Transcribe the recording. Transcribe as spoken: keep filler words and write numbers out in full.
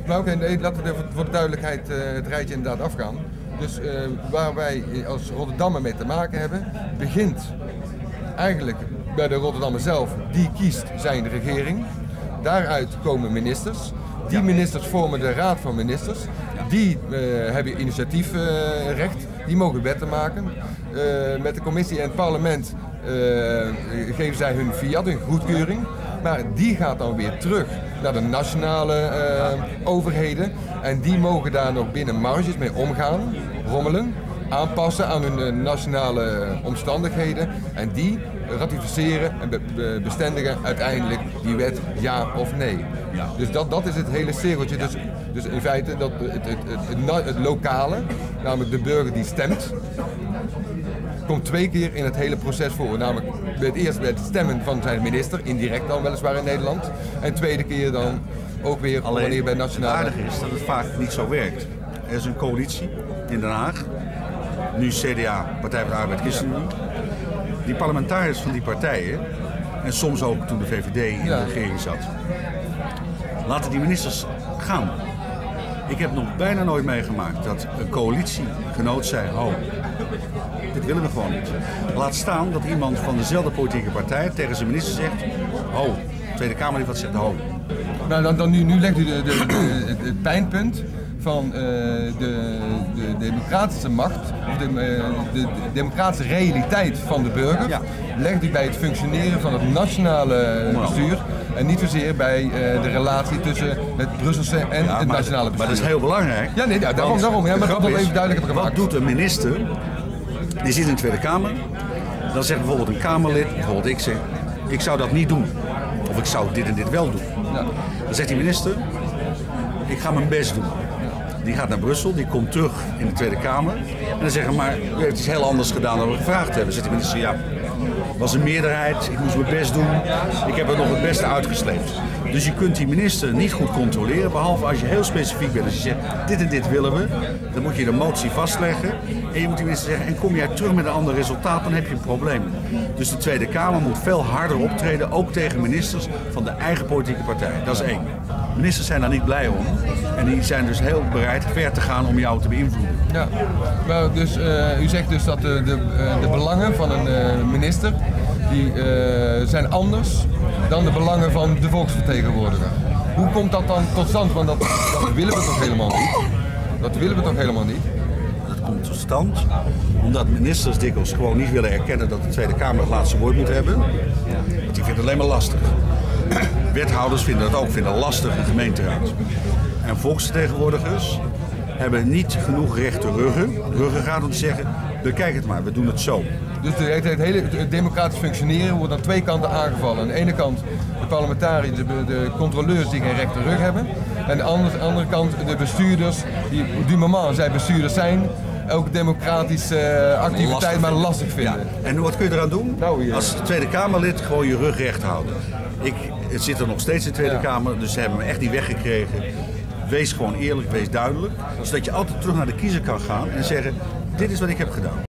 Nou, oké, nee, laten we voor de duidelijkheid uh, het rijtje inderdaad afgaan. Dus uh, waar wij als Rotterdammer mee te maken hebben, begint eigenlijk bij de Rotterdammer zelf. Die kiest zijn regering. Daaruit komen ministers. Die ministers vormen de Raad van Ministers. Die uh, hebben initiatiefrecht. Uh, die mogen wetten maken. Uh, met de commissie en het parlement uh, geven zij hun fiat, hun goedkeuring. Maar die gaat dan weer terug naar de nationale uh, overheden. En die mogen daar nog binnen marges mee omgaan, rommelen, aanpassen aan hun uh, nationale omstandigheden. En die ratificeren en be be bestendigen uiteindelijk die wet ja of nee. Ja. Dus dat, dat is het hele cirkeltje. Ja. Dus, dus in feite dat het, het, het, het, het lokale, namelijk de burger die stemt, komt twee keer in het hele proces voor. Namelijk het eerst bij het stemmen van zijn minister, indirect dan weliswaar in Nederland. En tweede keer dan ook weer Alleen, wanneer bij nationale... Het aardige is dat het vaak niet zo werkt. Er is een coalitie in Den Haag, nu C D A, Partij van de Arbeid, ChristenUnie. Die parlementariërs van die partijen, en soms ook toen de V V D in ja. de regering zat, laten die ministers gaan. Ik heb nog bijna nooit meegemaakt dat een coalitiegenoot zei, oh, dit willen we gewoon niet. Laat staan dat iemand van dezelfde politieke partij tegen zijn minister zegt, oh, Tweede Kamer die wat zegt, oh. Nou, dan, dan nu, nu legt u de, de, de, het, het pijnpunt van uh, de, de democratische macht, of de, uh, de, de democratische realiteit van de burger, ja. legt u bij het functioneren van het nationale bestuur en niet zozeer bij uh, de relatie tussen het Brusselse en ja, het nationale bestuur. Maar dat is heel belangrijk. Ja, nee, ja, daarom, daarom. Ja, maar dat wil even duidelijk hebben gemaakt. Wat doet een minister? Die zit in de Tweede Kamer. Dan zegt bijvoorbeeld een Kamerlid, bijvoorbeeld ik zeg, ik zou dat niet doen. Of ik zou dit en dit wel doen. Ja. Dan zegt die minister, ik ga mijn best doen. Die gaat naar Brussel, die komt terug in de Tweede Kamer. En dan zeggen maar, u heeft iets heel anders gedaan dan we gevraagd hebben. Dan zegt de minister, ja, het was een meerderheid, ik moest mijn best doen. Ik heb er nog het beste uitgesleept. Dus je kunt die minister niet goed controleren, behalve als je heel specifiek bent. Als je zegt, dit en dit willen we, dan moet je de motie vastleggen. En je moet die minister zeggen, en kom jij terug met een ander resultaat, dan heb je een probleem. Dus de Tweede Kamer moet veel harder optreden, ook tegen ministers van de eigen politieke partij. Dat is één. Ministers zijn daar niet blij om. En die zijn dus heel bereid ver te gaan om jou te beïnvloeden. Ja, maar dus, uh, u zegt dus dat de, de, uh, de belangen van een uh, minister die, uh, zijn anders dan de belangen van de volksvertegenwoordiger. Hoe komt dat dan tot stand? Want dat, dat willen we toch helemaal niet? Dat willen we toch helemaal niet? Dat komt tot stand omdat ministers dikwijls gewoon niet willen erkennen dat de Tweede Kamer het laatste woord moet hebben. Want die vinden het alleen maar lastig. Wethouders vinden dat ook, vinden het lastig in de gemeenteraad. En volksvertegenwoordigers hebben niet genoeg rechte ruggen, ruggengraat om te zeggen, bekijk het maar, we doen het zo. Dus het, het hele het democratisch functioneren wordt aan twee kanten aangevallen. Aan de ene kant de parlementariërs, de, de controleurs die geen rechte rug hebben. En aan de andere, andere kant de bestuurders, die du moment zij bestuurders zijn, elke democratische uh, activiteit lastig maar lastig vinden. Ja. En wat kun je eraan doen? Nou, ja. Als Tweede Kamerlid gewoon je rug recht houden. Ik zit er nog steeds in de Tweede ja. Kamer, dus ze hebben me echt niet weggekregen. Wees gewoon eerlijk, wees duidelijk. Zodat je altijd terug naar de kiezer kan gaan en zeggen, dit is wat ik heb gedaan.